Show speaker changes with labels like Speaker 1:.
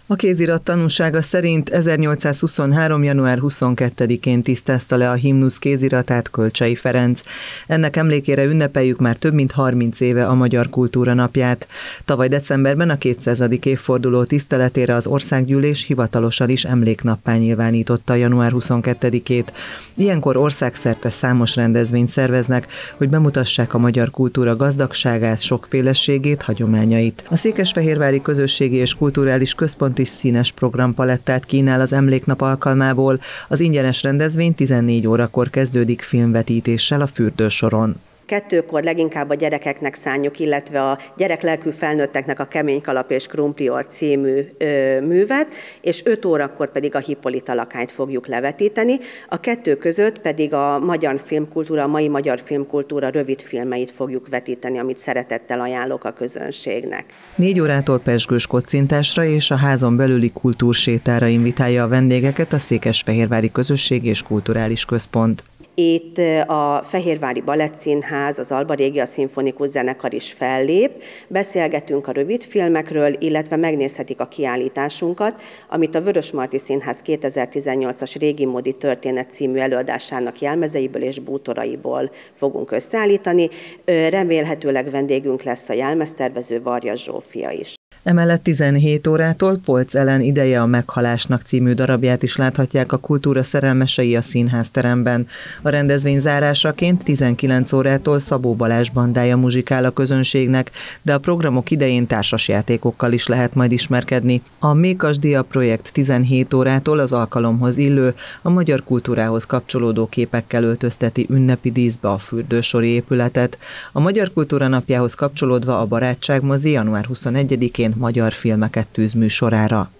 Speaker 1: A kézirat tanúsága szerint 1823. január 22-én tisztázta le a himnusz kéziratát Kölcsey Ferenc. Ennek emlékére ünnepeljük már több mint 30 éve a Magyar Kultúra Napját. Tavaly decemberben a 200. évforduló tiszteletére az Országgyűlés hivatalosan is emléknappá nyilvánította január 22-ét. Ilyenkor országszerte számos rendezvényt szerveznek, hogy bemutassák a magyar kultúra gazdagságát, sokféleségét, hagyományait. A Székesfehérvári Közösségi és Kulturális Központ is színes programpalettát kínál az emléknap alkalmából. Az ingyenes rendezvény 14 órakor kezdődik filmvetítéssel a Fürdősoron.
Speaker 2: 2-kor leginkább a gyerekeknek szánjuk, illetve a gyereklelkű felnőtteknek a Kemény kalap és krumplior című művet, és 5 órakor pedig a Hippolyta lakányt fogjuk levetíteni. A 2 között pedig a magyar filmkultúra, a mai magyar filmkultúra rövid filmeit fogjuk vetíteni, amit szeretettel ajánlok a közönségnek.
Speaker 1: 4 órától pezsgős kocintásra és a házon belüli kultúrsétára invitálja a vendégeket a Székesfehérvári Közösségi és Kulturális Központ.
Speaker 2: Itt a Fehérvári Balettszínház, az Alba Régia Szimfonikus Zenekar is fellép, beszélgetünk a rövidfilmekről, illetve megnézhetik a kiállításunkat, amit a Vörösmarty Színház 2018-as Régi Módi Történet című előadásának jelmezeiből és bútoraiból fogunk összeállítani. Remélhetőleg vendégünk lesz a jelmeztervező Varjas Zsófia is.
Speaker 1: Emellett 17 órától Polcz Ellen Ideje a meghalásnak című darabját is láthatják a kultúra szerelmesei a színházteremben. A rendezvény zárásaként 19 órától Szabó Balázs bandája muzsikál a közönségnek, de a programok idején társasjátékokkal is lehet majd ismerkedni. A Mékas Dia projekt 17 órától az alkalomhoz illő, a magyar kultúrához kapcsolódó képekkel öltözteti ünnepi díszbe a Fürdősori épületet. A Magyar Kultúra Napjához kapcsolódva a Barátságmozi január 21-én magyar filmeket tűz műsorára.